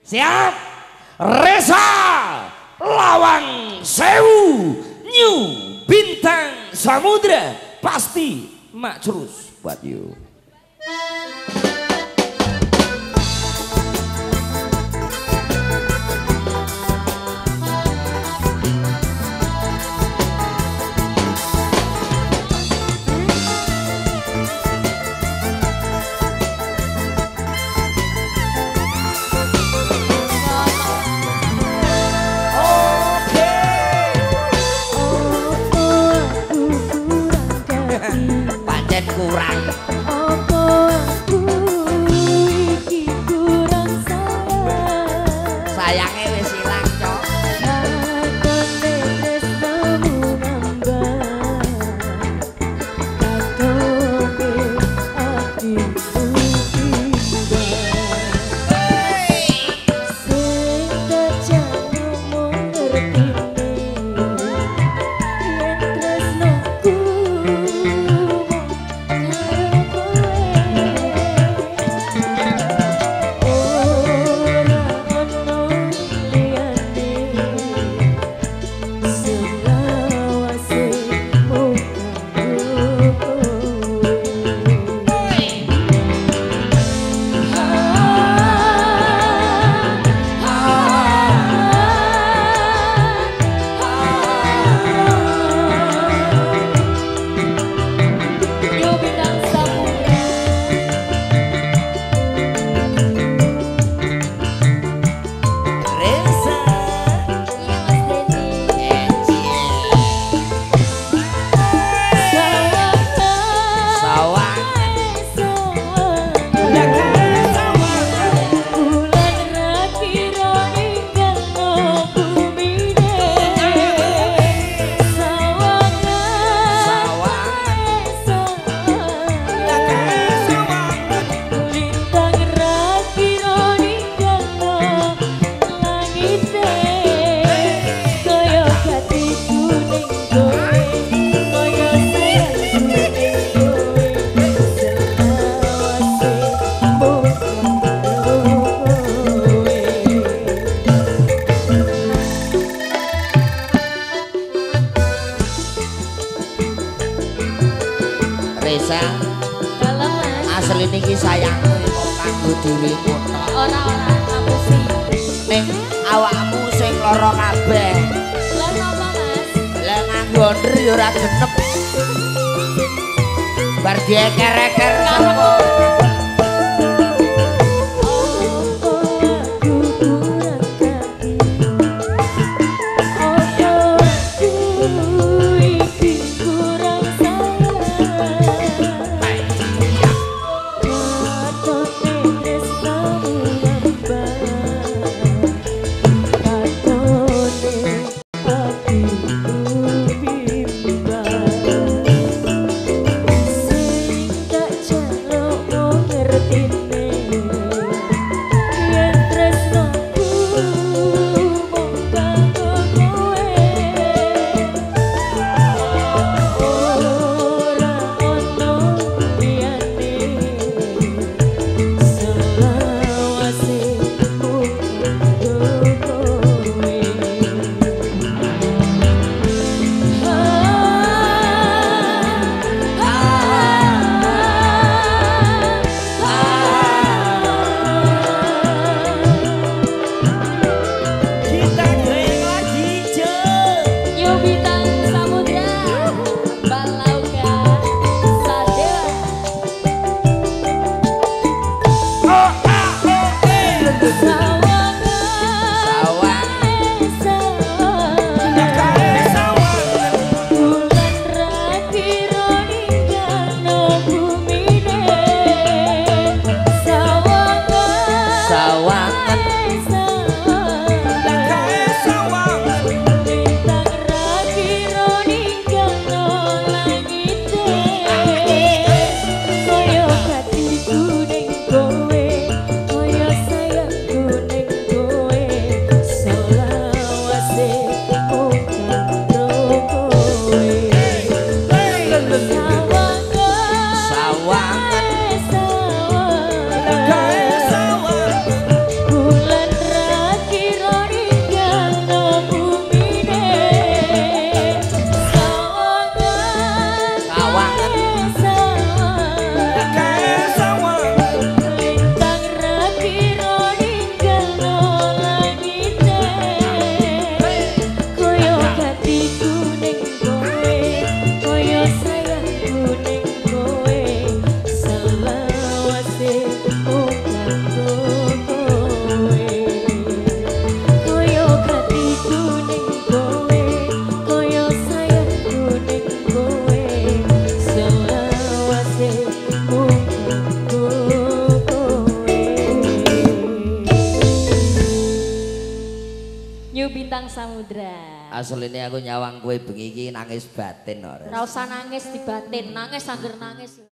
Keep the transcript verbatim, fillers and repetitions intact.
Siap. Resa Lawang Sewu New Bintang Samudra pasti mak terus buat you. Kurang apa aku iki kurang sayang sayangnya wis ilang cok kakon nenes kamu nambah katone atiku pindah sing kacang ngomong ngertine yen tresnoku Resa asli niki sayangku kok kanggo dheweku tok ora-ora aku sih ning awakmu sing lara kabeh lha napa Mas lah nganggo ndr ya ora genep bar dieker-eker sapa Bulan New Bintang Samudra. Asline aku nyawang kowe bengi iki nangis batin ora. Ora usah nangis di batin, nangis angger nangis.